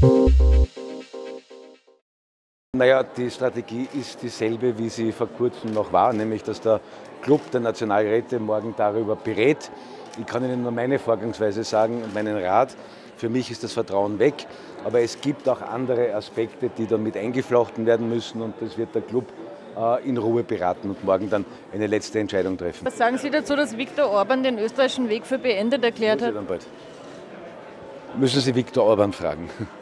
Naja, die Strategie ist dieselbe, wie sie vor kurzem noch war, nämlich dass der Club der Nationalräte morgen darüber berät. Ich kann Ihnen nur meine Vorgangsweise sagen und meinen Rat. Für mich ist das Vertrauen weg, aber es gibt auch andere Aspekte, die dann mit eingeflochten werden müssen und das wird der Club in Ruhe beraten und morgen dann eine letzte Entscheidung treffen. Was sagen Sie dazu, dass Viktor Orban den österreichischen Weg für beendet erklärt hat? Müssen Sie Viktor Orban fragen.